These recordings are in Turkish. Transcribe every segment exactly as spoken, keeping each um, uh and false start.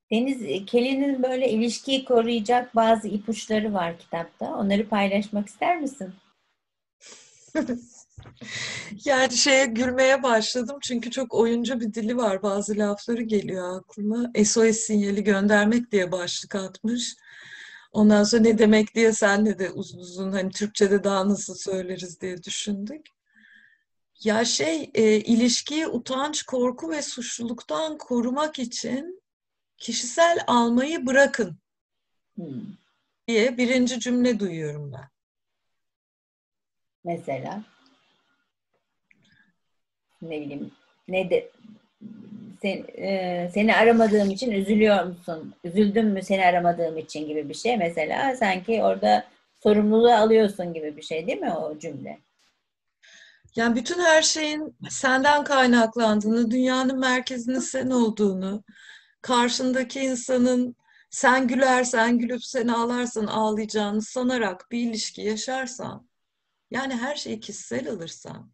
Deniz, Kelly'nin böyle ilişkiyi koruyacak bazı ipuçları var kitapta. Onları paylaşmak ister misin? Yani şeye gülmeye başladım çünkü çok oyuncu bir dili var. Bazı lafları geliyor aklıma. S O S sinyali göndermek diye başlık atmış. Ondan sonra ne demek diye senle de uzun uzun hani Türkçe'de daha nasıl söyleriz diye düşündük. Ya şey e, ilişkiyi utanç, korku ve suçluluktan korumak için kişisel almayı bırakın Hmm, diye birinci cümle duyuyorum ben. mesela ne bileyim ne de sen, e, seni aramadığım için üzülüyor musun? Üzüldün mü seni aramadığım için gibi bir şey mesela. Sanki orada sorumluluğu alıyorsun gibi bir şey değil mi o cümle? Yani bütün her şeyin senden kaynaklandığını, dünyanın merkezinin sen olduğunu, karşındaki insanın sen gülersen gülüp sen ağlarsan ağlayacağını sanarak bir ilişki yaşarsan, yani her şeyi kişisel alırsan,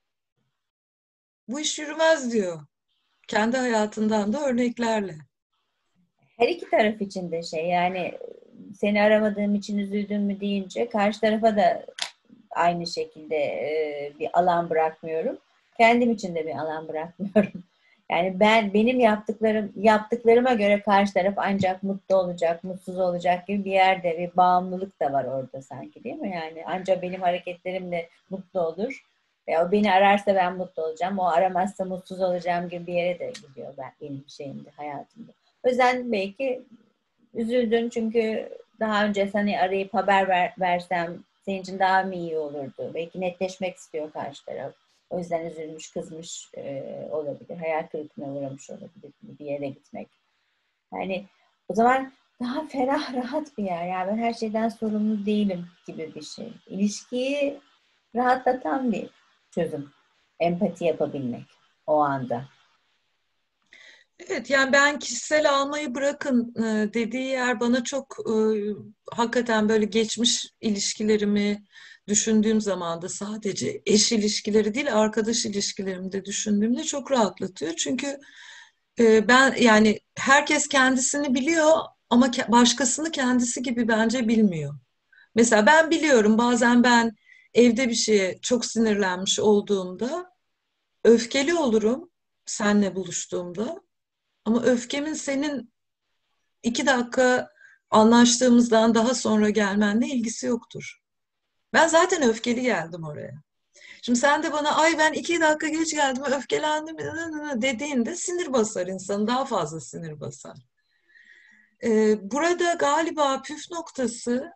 bu iş yürümez diyor. Kendi hayatından da örneklerle. Her iki taraf için de şey yani seni aramadığım için üzüldün mü deyince karşı tarafa da aynı şekilde e, bir alan bırakmıyorum. Kendim için de bir alan bırakmıyorum. Yani ben benim yaptıklarım yaptıklarıma göre karşı taraf ancak mutlu olacak, mutsuz olacak gibi bir yerde bir bağımlılık da var orada sanki değil mi? Yani ancak benim hareketlerimle mutlu olur. Ve o beni ararsa ben mutlu olacağım. O aramazsa mutsuz olacağım gibi bir yere de gidiyor ben, benim şeyimde, hayatımda. O yüzden belki üzüldün çünkü daha önce seni arayıp haber ver, versem senin için daha mı iyi olurdu? Belki netleşmek istiyor karşı taraf. O yüzden üzülmüş, kızmış e, olabilir. Hayal kırıklığına uğramış olabilir bir yere gitmek. Yani o zaman daha ferah, rahat bir yer. Yani ben her şeyden sorumlu değilim gibi bir şey. İlişkiyi rahatlatan bir çözüm. Empati yapabilmek o anda. Evet, yani ben kişisel almayı bırakın e, dediği yer bana çok e, hakikaten böyle geçmiş ilişkilerimi düşündüğüm zaman da sadece eş ilişkileri değil arkadaş ilişkilerimi de düşündüğümde çok rahatlatıyor. Çünkü e, ben yani herkes kendisini biliyor ama ke- başkasını kendisi gibi bence bilmiyor. Mesela ben biliyorum bazen ben evde bir şeye çok sinirlenmiş olduğumda öfkeli olurum senle buluştuğumda. Ama öfkemin senin iki dakika anlaştığımızdan daha sonra gelmenle ilgisi yoktur. Ben zaten öfkeli geldim oraya. Şimdi sen de bana ay ben iki dakika geç geldim öfkelendim dediğinde sinir basar insanı daha fazla sinir basar. Ee, burada galiba püf noktası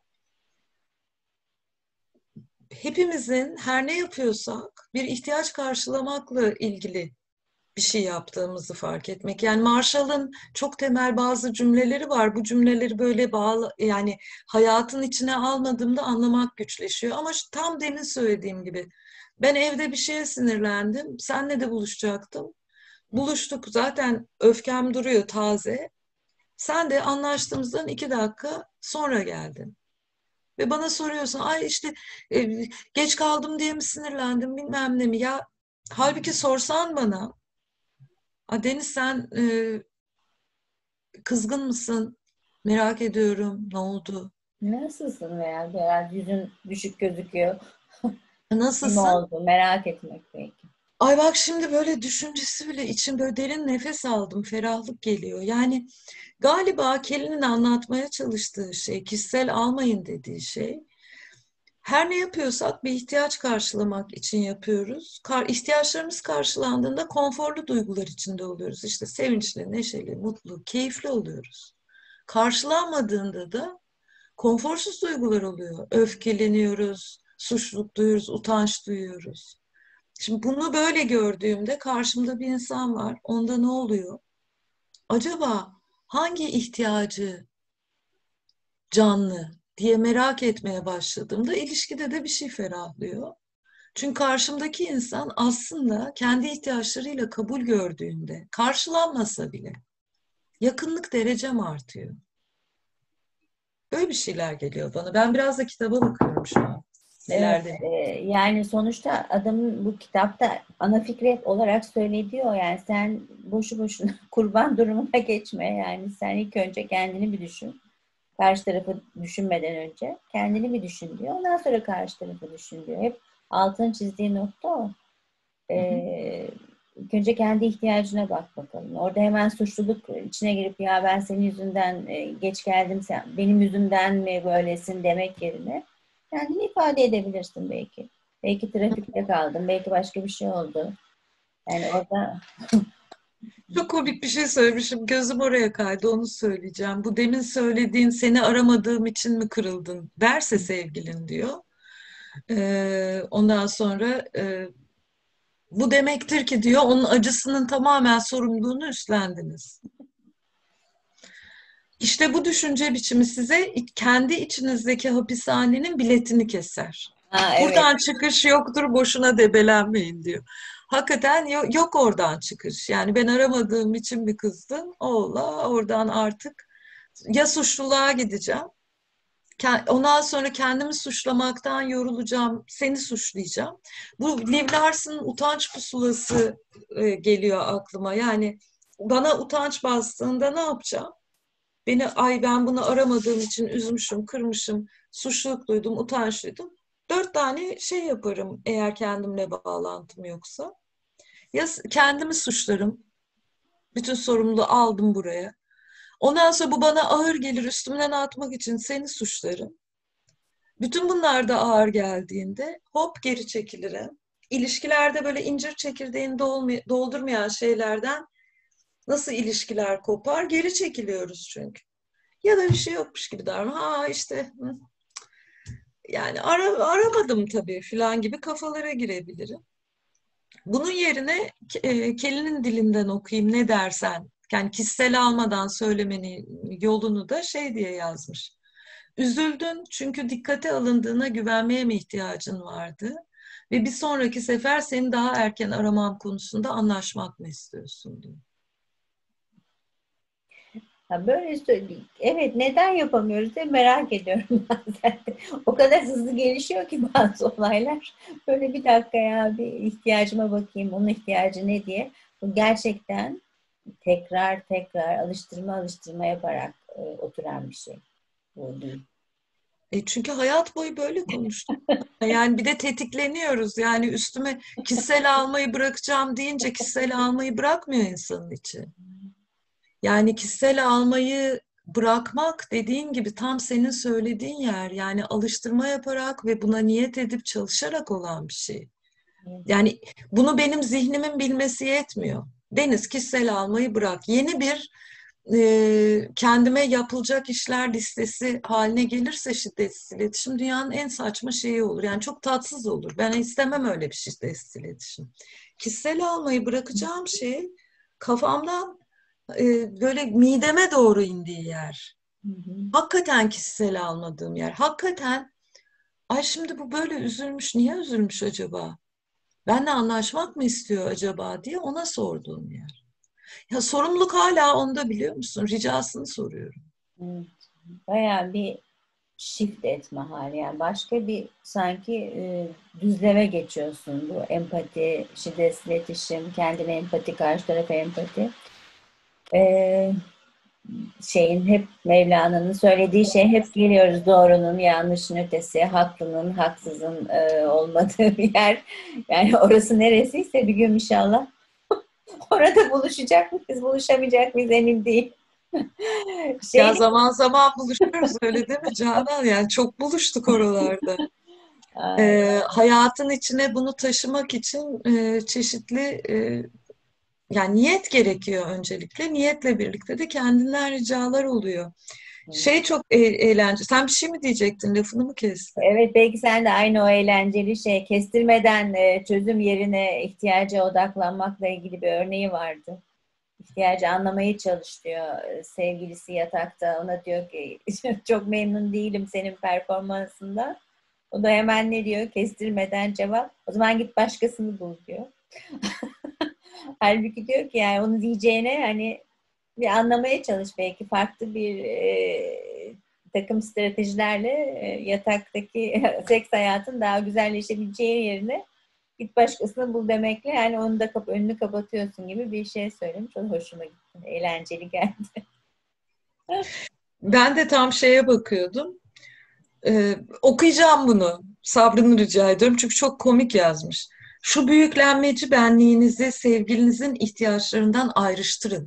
hepimizin her ne yapıyorsak bir ihtiyaç karşılamakla ilgili bir şey yaptığımızı fark etmek. Yani Marshall'ın çok temel bazı cümleleri var. Bu cümleleri böyle bağlı yani hayatın içine almadığımda anlamak güçleşiyor. Ama tam demin söylediğim gibi ben evde bir şeye sinirlendim. Senle de buluşacaktım. Buluştuk zaten öfkem duruyor taze. Sen de anlaştığımızdan iki dakika sonra geldin. Ve bana soruyorsun ay işte e, geç kaldım diye mi sinirlendim bilmem ne mi ya halbuki sorsan bana a Deniz sen e, kızgın mısın? Merak ediyorum. Ne oldu? Nasılsın veya biraz yüzün düşük gözüküyor. Ne Nasılsın? oldu? Merak etmek belki. Ay bak şimdi böyle düşüncesi bile için böyle derin nefes aldım. Ferahlık geliyor. Yani galiba Kelly'nin anlatmaya çalıştığı şey, kişisel almayın dediği şey. Her ne yapıyorsak bir ihtiyaç karşılamak için yapıyoruz. Kar, ihtiyaçlarımız karşılandığında konforlu duygular içinde oluyoruz. İşte sevinçli, neşeli, mutlu, keyifli oluyoruz. Karşılanmadığında da konforsuz duygular oluyor. Öfkeleniyoruz, suçluluk duyuyoruz, utanç duyuyoruz. Şimdi bunu böyle gördüğümde karşımda bir insan var. Onda ne oluyor? Acaba hangi ihtiyacı canlı diye merak etmeye başladığımda ilişkide de bir şey ferahlıyor. Çünkü karşımdaki insan aslında kendi ihtiyaçlarıyla kabul gördüğünde, karşılanmasa bile yakınlık derecem artıyor. Böyle bir şeyler geliyor bana. Ben biraz da kitaba bakıyorum şu an. Neler Evet, demek? e, yani sonuçta adamın bu kitapta ana fikri olarak söylediği o, yani sen boşu boşuna kurban durumuna geçme, yani sen ilk önce kendini bir düşün. Karşı tarafı düşünmeden önce kendini bir düşün diyor. Ondan sonra karşı tarafı düşün diyor. Hep altın çizdiği nokta o. Hı hı. Ee, ilk önce kendi ihtiyacına bak bakalım. Orada hemen suçluluk içine girip ya ben senin yüzünden e, geç geldim, sen benim yüzümden mi böylesin demek yerine kendini ifade edebilirsin belki. Belki trafikte kaldım, belki başka bir şey oldu. Yani orada Çok komik bir şey söylemişim. Gözüm oraya kaydı. Onu söyleyeceğim. Bu demin söylediğin seni aramadığım için mi kırıldın derse sevgilin diyor. Ee, ondan sonra e, bu demektir ki diyor onun acısının tamamen sorumluluğunu üstlendiniz. İşte bu düşünce biçimi size kendi içinizdeki hapishanenin biletini keser. ha, evet. Buradan çıkış yoktur, boşuna debelenmeyin diyor. Hakikaten yo- yok oradan çıkış. Yani ben aramadığım için mi kızdın? Allah, oradan artık ya suçluluğa gideceğim. Ke- Ondan sonra kendimi suçlamaktan yorulacağım, seni suçlayacağım. Bu Liv Larson'ın utanç pusulası e, geliyor aklıma. Yani bana utanç bastığında ne yapacağım? Beni ay ben bunu aramadığım için üzmüşüm, kırmışım, suçluluk duydum, utanç duydum. Dört tane şey yaparım eğer kendimle bağlantım yoksa. Ya s- kendimi suçlarım, bütün sorumluluğu aldım buraya. Ondan sonra bu bana ağır gelir, üstümden atmak için seni suçlarım. Bütün bunlar da ağır geldiğinde hop geri çekilirim. İlişkilerde böyle incir çekirdeğini dolma- doldurmayan şeylerden nasıl ilişkiler kopar? Geri çekiliyoruz çünkü. Ya da bir şey yokmuş gibi davran. Ha işte hı, yani ara, aramadım tabii falan gibi kafalara girebilirim. Bunun yerine e, Kelly'nin dilinden okuyayım ne dersen. Yani kişisel almadan söylemenin yolunu da şey diye yazmış. Üzüldün çünkü dikkate alındığına güvenmeye mi ihtiyacın vardı? Ve bir sonraki sefer seni daha erken aramam konusunda anlaşmak mı istiyorsun diyor. Ha, böyle söyleyeyim. Evet, neden yapamıyoruz diye merak ediyorum bazen de. O kadar hızlı gelişiyor ki bazı olaylar. Böyle bir dakika ya, bir ihtiyacıma bakayım, onun ihtiyacı ne diye. Bu gerçekten tekrar tekrar alıştırma alıştırma yaparak e, oturan bir şey. Bu değil. E çünkü hayat boyu böyle konuştuk. Yani bir de tetikleniyoruz. Yani üstüme kişisel almayı bırakacağım deyince kişisel almayı bırakmıyor insanın içi. Yani kişisel almayı bırakmak dediğin gibi tam senin söylediğin yer. Yani alıştırma yaparak ve buna niyet edip çalışarak olan bir şey. Yani bunu benim zihnimin bilmesi yetmiyor. Deniz kişisel almayı bırak. Yeni bir e, kendime yapılacak işler listesi haline gelirse şiddetsiz iletişim dünyanın en saçma şeyi olur. Yani çok tatsız olur. Ben istemem öyle bir şiddetsiz iletişim. Kişisel almayı bırakacağım şey kafamdan e, böyle mideme doğru indiği yer. Hı hı. Hakikaten kişisel almadığım yer. Hakikaten ay şimdi bu böyle üzülmüş. Niye üzülmüş acaba? Benle anlaşmak mı istiyor acaba diye ona sorduğum yer. Ya sorumluluk hala onda biliyor musun? Ricasını soruyorum. Evet. Bayağı bir shift etme hali, yani başka bir sanki e, düzleme geçiyorsun. Bu empati, şiddetsiz iletişim, kendine empati, karşı tarafa empati. E, şeyin hep Mevlana'nın söylediği şey, hep geliyoruz doğrunun yanlışın ötesi, haklının haksızın e, olmadığı bir yer. Yani orası neresiyse bir gün inşallah orada buluşacak mıyız, buluşamayacak mıyız emin değil. Ya Şeyle, zaman zaman buluşuyoruz öyle değil mi Canan? Yani çok buluştuk oralarda. Ee, hayatın içine bunu taşımak için e, çeşitli e, yani niyet gerekiyor öncelikle. Niyetle birlikte de kendinden ricalar oluyor. Şey çok e eğlenceli. Sen bir şey mi diyecektin? Lafını mı kestim? evet, belki sen de aynı o eğlenceli şey, kestirmeden e, çözüm yerine ihtiyaca odaklanmakla ilgili bir örneği vardı. İhtiyacı anlamaya çalış diyor. E, Sevgilisi yatakta ona diyor ki çok memnun değilim senin performansından. O da hemen ne diyor? Kestirmeden cevap. O zaman git başkasını bul diyor. Halbuki diyor ki yani onu diyeceğine hani bir anlamaya çalış, belki farklı bir e, takım stratejilerle e, yataktaki seks hayatın daha güzelleşebileceği yerine git başkasını bul demekle yani onu da kap önünü kapatıyorsun gibi bir şey söylemiş. O hoşuma gitti. Eğlenceli geldi. Ben de tam şeye bakıyordum. Ee, okuyacağım bunu. Sabrını rica ediyorum çünkü çok komik yazmış. Şu büyüklenmeci benliğinizi sevgilinizin ihtiyaçlarından ayrıştırın.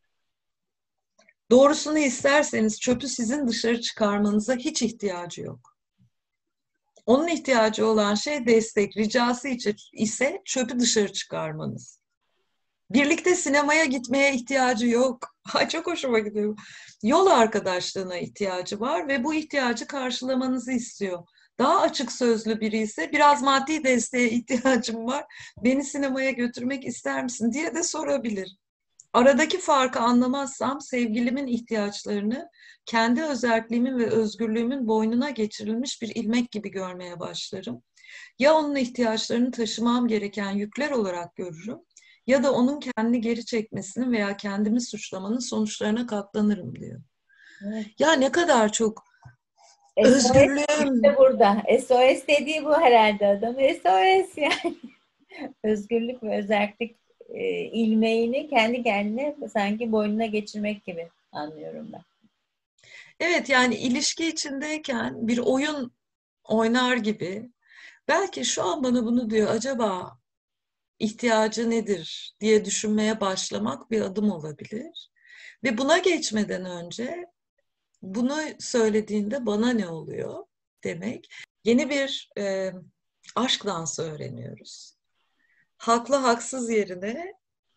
Doğrusunu isterseniz çöpü sizin dışarı çıkarmanıza hiç ihtiyacı yok. Onun ihtiyacı olan şey destek, ricası için ise çöpü dışarı çıkarmanız. Birlikte sinemaya gitmeye ihtiyacı yok. Ay çok hoşuma gidiyor. Yol arkadaşlığına ihtiyacı var ve bu ihtiyacı karşılamanızı istiyor. Daha açık sözlü biri ise biraz maddi desteğe ihtiyacım var. Beni sinemaya götürmek ister misin diye de sorabilir. Aradaki farkı anlamazsam sevgilimin ihtiyaçlarını kendi özelliğimin ve özgürlüğümün boynuna geçirilmiş bir ilmek gibi görmeye başlarım. Ya onun ihtiyaçlarını taşımam gereken yükler olarak görürüm ya da onun kendini geri çekmesinin veya kendimi suçlamanın sonuçlarına katlanırım diyor. Evet. Ya ne kadar çok S O S özgürlüğüm. işte burada. S O S dediği bu herhalde adam. S O S yani. Özgürlük ve özellik e, ilmeğini kendi kendine sanki boynuna geçirmek gibi anlıyorum ben. Evet yani ilişki içindeyken bir oyun oynar gibi belki şu an bana bunu diyor acaba ihtiyacı nedir diye düşünmeye başlamak bir adım olabilir. Ve buna geçmeden önce bunu söylediğinde bana ne oluyor demek. Yeni bir e, aşk dansı öğreniyoruz. Haklı haksız yerine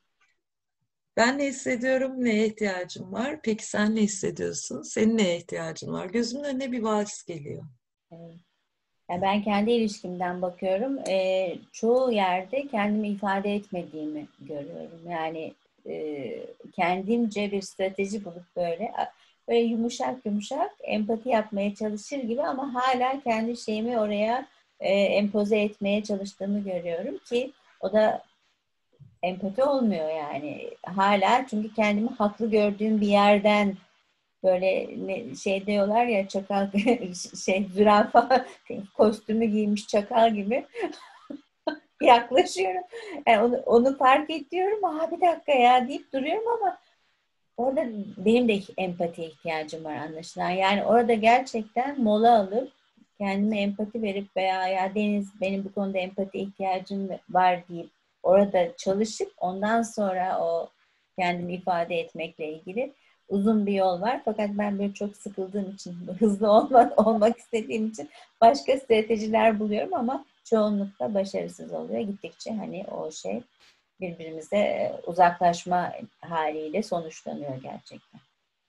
ben ne hissediyorum, neye ihtiyacım var? Peki sen ne hissediyorsun? Senin neye ihtiyacın var? Gözümün önüne bir vals geliyor. Evet. Yani ben kendi ilişkimden bakıyorum. E, çoğu yerde kendimi ifade etmediğimi görüyorum. Yani e, kendimce bir strateji bulup böyle böyle yumuşak yumuşak empati yapmaya çalışır gibi ama hala kendi şeyimi oraya e, empoze etmeye çalıştığımı görüyorum ki o da empati olmuyor yani. Hala çünkü kendimi haklı gördüğüm bir yerden böyle ne, şey diyorlar ya çakal şey zürafa kostümü giymiş çakal gibi yaklaşıyorum. Yani onu, onu fark ediyorum. Aa bir dakika ya deyip duruyorum ama orada benim de empatiye ihtiyacım var anlaşılan. Yani orada gerçekten mola alıp kendime empati verip veya ya Deniz benim bu konuda empati ihtiyacım var deyip orada çalışıp ondan sonra o kendimi ifade etmekle ilgili uzun bir yol var. Fakat ben böyle çok sıkıldığım için, hızlı olmak, olmak istediğim için başka stratejiler buluyorum ama çoğunlukla başarısız oluyor. Gittikçe hani o şey birbirimize uzaklaşma haliyle sonuçlanıyor gerçekten.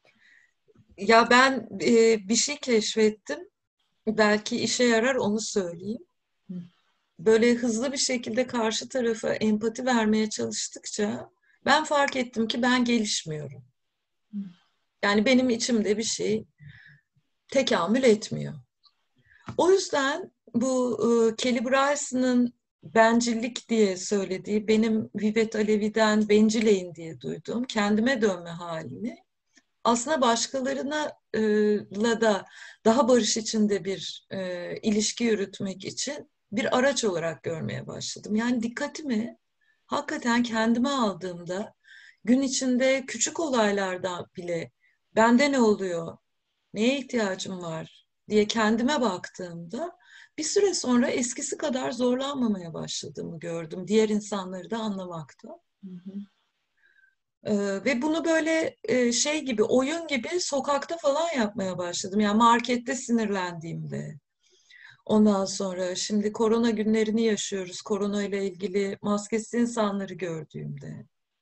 Ya ben e, bir şey keşfettim. Belki işe yarar onu söyleyeyim. Böyle hızlı bir şekilde karşı tarafa empati vermeye çalıştıkça ben fark ettim ki ben gelişmiyorum. Yani benim içimde bir şey tekamül etmiyor. O yüzden bu e, Kelly Bryson'ın bencillik diye söylediği, benim Vivet Alevi'den bencileyin diye duyduğum kendime dönme halini aslında başkalarına e, la da daha barış içinde bir e, ilişki yürütmek için bir araç olarak görmeye başladım. Yani dikkatimi hakikaten kendime aldığımda gün içinde küçük olaylardan bile bende ne oluyor, neye ihtiyacım var diye kendime baktığımda bir süre sonra eskisi kadar zorlanmamaya başladığımı gördüm. Diğer insanları da anlamakta. Hı hı. Ee, ve bunu böyle e, şey gibi, oyun gibi sokakta falan yapmaya başladım. Yani markette sinirlendiğimde. Ondan sonra şimdi korona günlerini yaşıyoruz. Korona ile ilgili maskesiz insanları gördüğümde.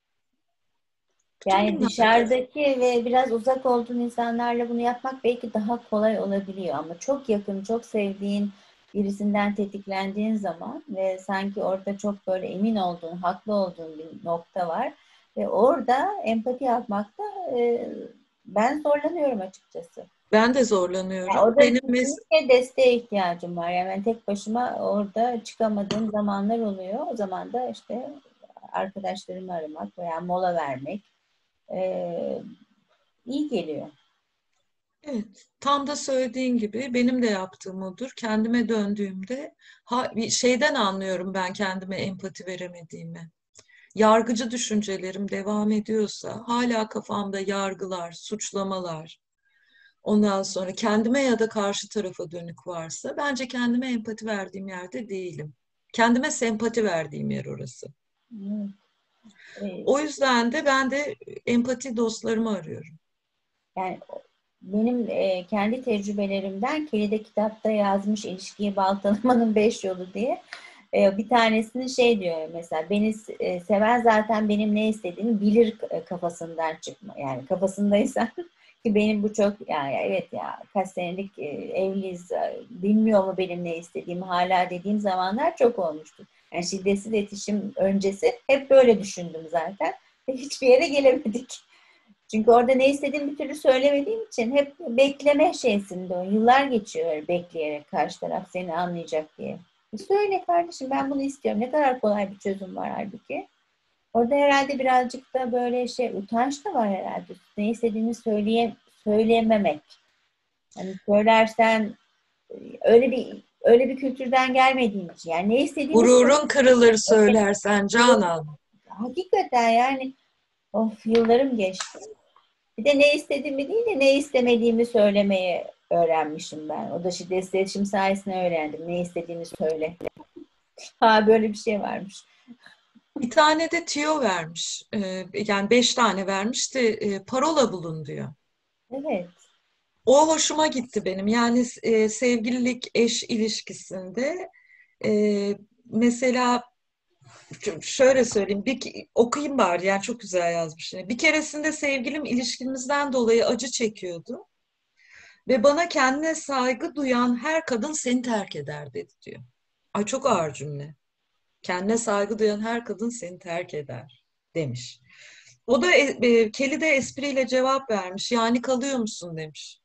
Bütün Yani bunlar. dışarıdaki ve biraz uzak olduğun insanlarla bunu yapmak belki daha kolay olabiliyor ama çok yakın, çok sevdiğin birisinden tetiklendiğin zaman ve sanki orada çok böyle emin olduğun, haklı olduğun bir nokta var ve orada empati yapmakta e, ben zorlanıyorum açıkçası. Ben de Yani zorlanıyorum. orada Benim mes kesinlikle desteğe ihtiyacım var. Yani ben tek başıma orada çıkamadığım zamanlar oluyor. O zaman da işte arkadaşlarımı aramak veya mola vermek e, iyi geliyor. Evet, tam da söylediğin gibi benim de yaptığım odur. Kendime döndüğümde ha, bir şeyden anlıyorum ben kendime empati veremediğimi. Yargıcı düşüncelerim devam ediyorsa, hala kafamda yargılar, suçlamalar, ondan sonra kendime ya da karşı tarafa dönük varsa, bence kendime empati verdiğim yerde değilim. Kendime sempati verdiğim yer orası. Evet. Ee, O yüzden de ben de empati dostlarımı arıyorum. Yani benim e, kendi tecrübelerimden Kelly'de kitapta yazmış ilişkiyi baltalamanın beş yolu diye e, bir tanesini şey diyor mesela beni e, seven zaten benim ne istediğimi bilir e, kafasından çıkma. Yani kafasındaysan ki benim bu çok yani evet ya kaç senelik e, evliyiz e, bilmiyor mu benim ne istediğimi hala dediğim zamanlar çok olmuştu. Yani şiddetsiz iletişim öncesi hep böyle düşündüm zaten. Hiçbir yere gelemedik. Çünkü orada ne istediğimi bir türlü söylemediğim için hep bekleme şeysinde o. Yıllar geçiyor bekleyerek karşı taraf seni anlayacak diye. E söyle kardeşim ben bunu istiyorum. Ne kadar kolay bir çözüm var halbuki. Orada herhalde birazcık da böyle şey utanç da var herhalde. Ne istediğini söyleye, söyleyememek. Hani söylersen e, öyle bir öyle bir kültürden gelmediğim için. Yani ne istediğimi Gururun kırılır söylemek. söylersen Canan. Hakikaten yani of yıllarım geçti. Bir de ne istediğimi değil de ne istemediğimi söylemeyi öğrenmişim ben. O da şiddetsiz iletişim sayesinde öğrendim. Ne istediğimi söyle. Ha böyle bir şey varmış. Bir tane de tüyo vermiş. Ee, yani beş tane vermiş de e, parola bulun diyor. Evet. O hoşuma gitti benim. Yani e, sevgililik, eş ilişkisinde e, mesela ş- şöyle söyleyeyim, bir okuyayım bari yani çok güzel yazmış. Bir keresinde sevgilim ilişkimizden dolayı acı çekiyordu ve bana kendine saygı duyan her kadın seni terk eder dedi diyor. Ay çok ağır cümle. Kendine saygı duyan her kadın seni terk eder demiş. O da e, e, Kelly de espriyle cevap vermiş. Yani kalıyor musun demiş.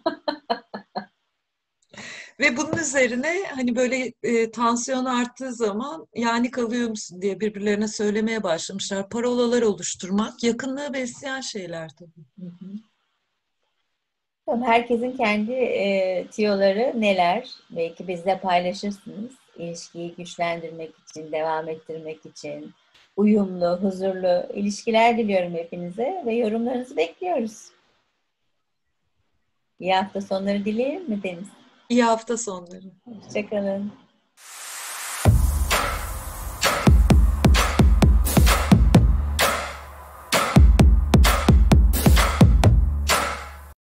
Ve bunun üzerine hani böyle e, tansiyon arttığı zaman yani kalıyor musun diye birbirlerine söylemeye başlamışlar. Parolalar oluşturmak, yakınlığı besleyen şeyler tabii. Hı hı. Tamam, herkesin kendi e, tiyoları neler? Belki bizle paylaşırsınız. İlişkiyi güçlendirmek için, devam ettirmek için uyumlu, huzurlu ilişkiler diliyorum hepinize ve yorumlarınızı bekliyoruz. İyi hafta sonları dileyelim mi Deniz? İyi hafta sonları. Hoşçakalın.